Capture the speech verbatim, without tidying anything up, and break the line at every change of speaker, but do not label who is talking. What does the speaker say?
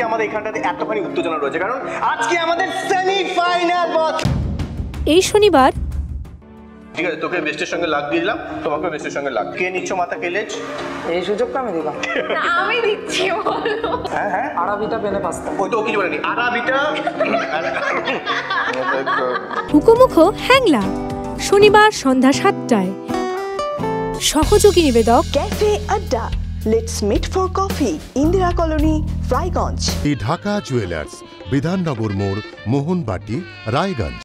আজকে আমাদের এখানটাতে এতখানি উত্তেজনা রয়েছে কারণ আজকে আমাদের সেমিফাইনাল বস।
এই শনিবার
ঠিক আছে, তোকে বেস্টের সঙ্গে লাগ দিয়ে দিলাম, তোমাকে বেস্টের সঙ্গে লাগ। কে নিচ্ছ মাথা কেলেজ?
এই সুযোগটা আমি দিলাম।
আমি দিচ্ছি বলো।
হ্যাঁ হ্যাঁ,
আরাবিটা পেনে পাস্তা।
ওই তো কিছু বলেনি, আরাবিটা।
হুকোমুখো হ্যাংলা, শনিবার সন্ধ্যা সাতটায়। সহযোগী নিবেদক
cafe Adda, let's meet for coffee, Indira colony, Raiganj.
Dhaka jewellers, Bidhannagar মোড়, মোহনবাটি, রায়গঞ্জ।